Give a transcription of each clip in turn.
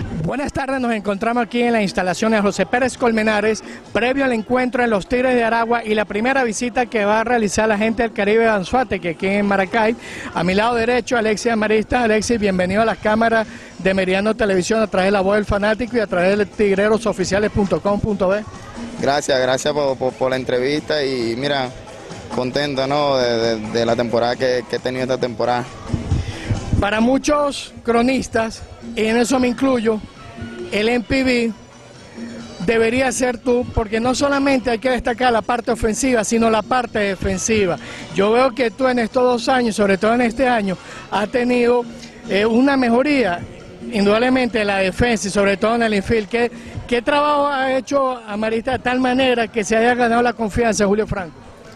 Buenas tardes, nos encontramos aquí en las instalaciones de José Pérez Colmenares, previo al encuentro en los Tigres de Aragua y la primera visita que va a realizar la gente del Caribe de Anzoátegui, aquí en Maracay. A mi lado derecho, Alexis Amarista. Alexis, bienvenido a las cámaras de Meridiano Televisión a través de La Voz del Fanático y a través de tigrerosoficiales.com.be. Gracias por la entrevista y mira, contento, ¿no? de la temporada que he tenido esta temporada. Para muchos cronistas, y en eso me incluyo, el MPB debería ser tú, porque no solamente hay que destacar la parte ofensiva, sino la parte defensiva. Yo veo que tú en estos 2 años, sobre todo en este año, has tenido una mejoría, indudablemente en la defensa y sobre todo en el infield. ¿Qué trabajo ha hecho Amarista de tal manera que se haya ganado la confianza de Julio Franco?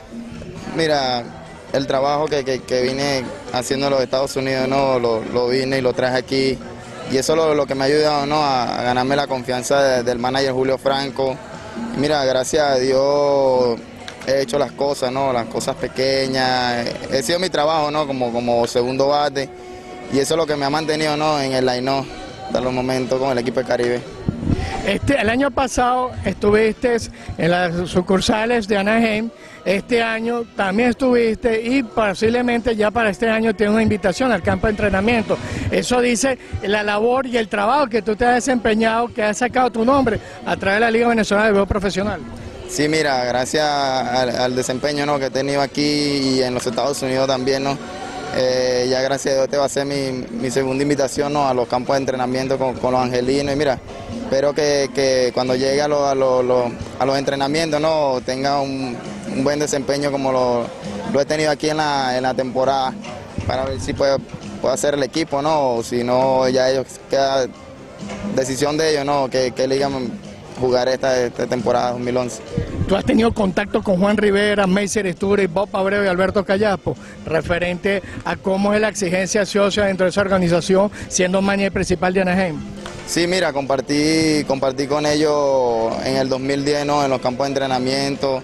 Mira, el trabajo que vine haciendo en los Estados Unidos, ¿no? Lo vine y lo traje aquí. Y eso es lo que me ha ayudado, ¿no? A ganarme la confianza del manager Julio Franco. Y mira, gracias a Dios he hecho las cosas, ¿no? Las cosas pequeñas. He sido mi trabajo, ¿no? Como segundo bate. Y eso es lo que me ha mantenido, ¿no? En el line-up hasta los momentos con el equipo de Caribe. El año pasado estuviste en las sucursales de Anaheim, este año también estuviste y posiblemente ya para este año tienes una invitación al campo de entrenamiento. Eso dice la labor y el trabajo que tú te has desempeñado, que has sacado tu nombre a través de la Liga Venezolana de Béisbol Profesional. Sí, mira, gracias al desempeño, ¿no? que he tenido aquí y en los Estados Unidos también, ¿no? Ya gracias a Dios te va a ser mi segunda invitación, ¿no? A los campos de entrenamiento con los angelinos. Y mira, espero que cuando llegue a los entrenamientos, ¿no? tenga un buen desempeño como lo he tenido aquí en la temporada, para ver si puedo hacer el equipo, ¿no? O si no, ya ellos queda decisión de ellos, ¿no? que elijan jugar esta temporada 2011. ¿Tú has tenido contacto con Juan Rivera, Meiser Isturi, Bob Abreu y Alberto Callapo, referente a cómo es la exigencia socia dentro de esa organización, siendo manager principal de Anaheim? Sí, mira, compartí con ellos en el 2010, ¿no? En los campos de entrenamiento.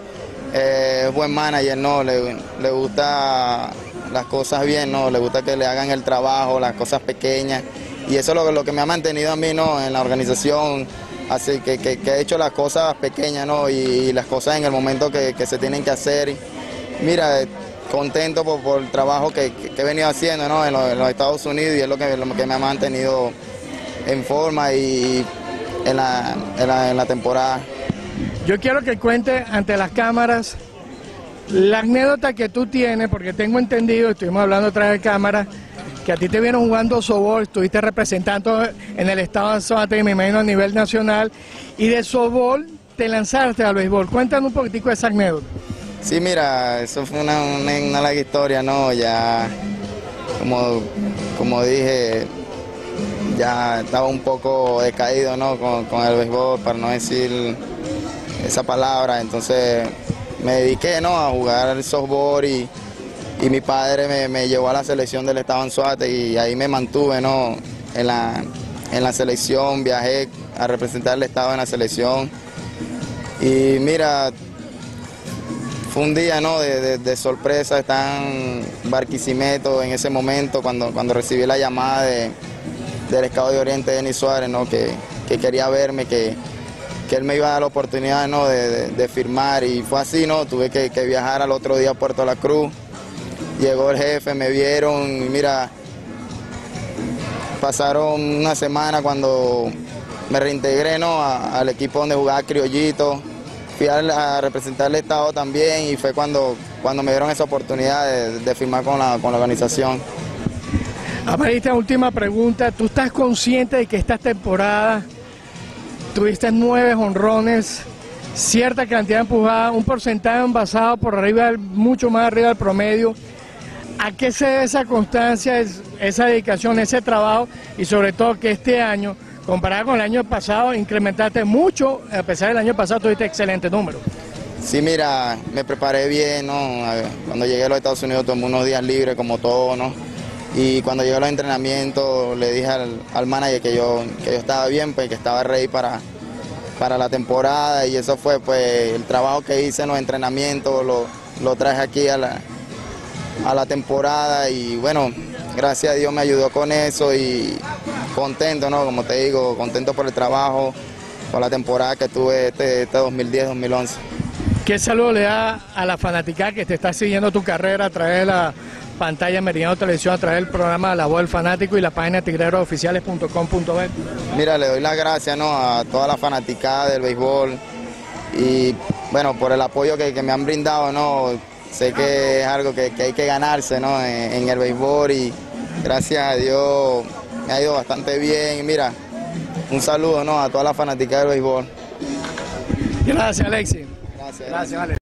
Es buen manager, ¿no? Le gusta las cosas bien, ¿no? Le gusta que le hagan el trabajo, las cosas pequeñas. Y eso es lo que me ha mantenido a mí, ¿no? En la organización. Así que he hecho las cosas pequeñas, ¿no? Y las cosas en el momento que se tienen que hacer. Mira, contento por el trabajo que he venido haciendo, ¿no? en los Estados Unidos, y es lo que me ha mantenido en forma y en la temporada. Yo quiero que cuente ante las cámaras la anécdota que tú tienes, porque tengo entendido, estuvimos hablando atrás de cámara, que a ti te vieron jugando softball, estuviste representando en el estado de Anzoátegui, me imagino a nivel nacional, y de softball te lanzaste al béisbol. Cuéntanos un poquitico de esa anécdota. Sí, mira, eso fue una larga historia, ¿no? Ya, como dije, ya estaba un poco decaído, ¿no? Con el béisbol, para no decir esa palabra. Entonces me dediqué, ¿no? A jugar al softball y mi padre me llevó a la selección del estado de Anzoátegui y ahí me mantuve, ¿no? en la selección, viajé a representar el estado en la selección. Y mira, fue un día, ¿no? de sorpresa. Estaba en Barquisimeto en ese momento cuando recibí la llamada del Escado de Oriente, Denis Suárez, ¿no? que quería verme, que él me iba a dar la oportunidad, ¿no? de firmar, y fue así, ¿no? Tuve que viajar al otro día a Puerto La Cruz. Llegó el jefe, me vieron y mira, pasaron una semana cuando me reintegré, ¿no? al equipo donde jugaba Criollito. Fui a representar el estado también y fue cuando me dieron esa oportunidad de firmar con la organización. Amarista, última pregunta. ¿Tú estás consciente de que esta temporada tuviste 9 jonrones, cierta cantidad de empujadas, un porcentaje envasado por arriba, mucho más arriba del promedio? ¿A qué se debe esa constancia, esa dedicación, ese trabajo, y sobre todo que este año, comparado con el año pasado, incrementaste mucho? A pesar del año pasado tuviste excelentes números. Sí, mira, me preparé bien, ¿no? Cuando llegué a los Estados Unidos tomé unos días libres como todo, ¿no? Y cuando llegué a los entrenamientos le dije al manager que yo estaba bien, pues que estaba ready para la temporada, y eso fue pues el trabajo que hice en los entrenamientos, lo traje aquí a la temporada, y bueno, gracias a Dios me ayudó con eso y contento, ¿no? Como te digo, contento por el trabajo, por la temporada que tuve este 2010-2011. ¿Qué saludo le da a la fanaticada que te está siguiendo tu carrera a través de la pantalla Meridiano Televisión, a través del programa La Voz del Fanático y la página tigrerosoficiales.com.be? Mira, le doy las gracias, ¿no?, a toda la fanaticada del béisbol y bueno, por el apoyo que me han brindado, ¿no? Sé que es algo que hay que ganarse, ¿no?, en el béisbol, y gracias a Dios me ha ido bastante bien. Y mira, un saludo, ¿no?, a toda la fanaticada del béisbol. Gracias, Alexis. Gracias. Gracias, Alex.